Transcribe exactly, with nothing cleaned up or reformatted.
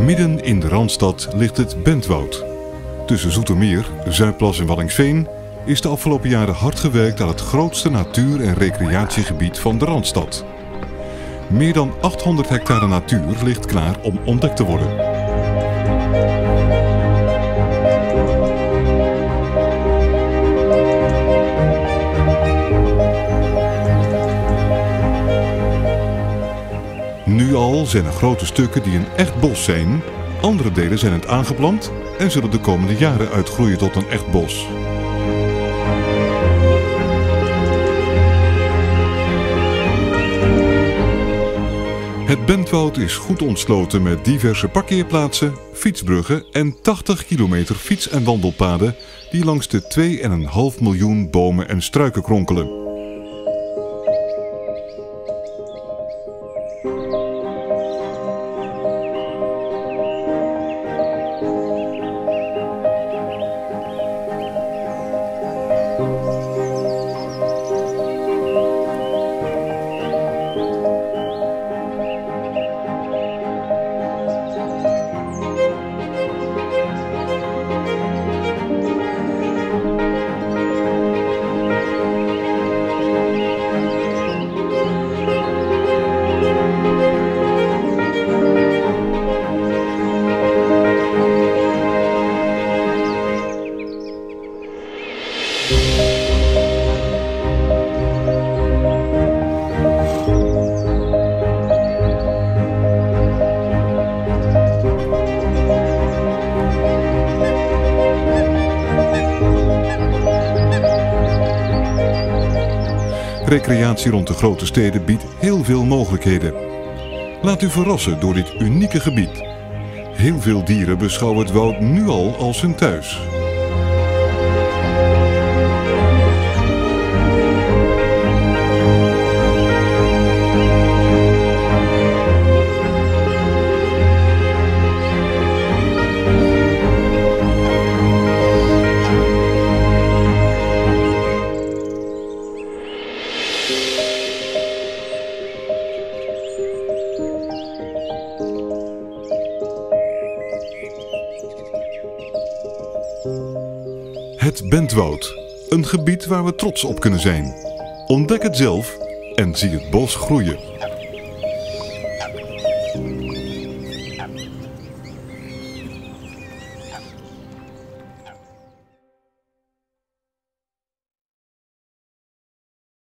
Midden in de Randstad ligt het Bentwoud. Tussen Zoetermeer, Zuidplas en Waddinxveen is de afgelopen jaren hard gewerkt aan het grootste natuur- en recreatiegebied van de Randstad. Meer dan achthonderd hectare natuur ligt klaar om ontdekt te worden. Nu al zijn er grote stukken die een echt bos zijn, andere delen zijn het aangeplant en zullen de komende jaren uitgroeien tot een echt bos. Het Bentwoud is goed ontsloten met diverse parkeerplaatsen, fietsbruggen en tachtig kilometer fiets- en wandelpaden die langs de twee komma vijf miljoen bomen en struiken kronkelen. Recreatie rond de grote steden biedt heel veel mogelijkheden. Laat u verrassen door dit unieke gebied. Heel veel dieren beschouwen het woud nu al als hun thuis. Het Bentwoud, een gebied waar we trots op kunnen zijn. Ontdek het zelf en zie het bos groeien.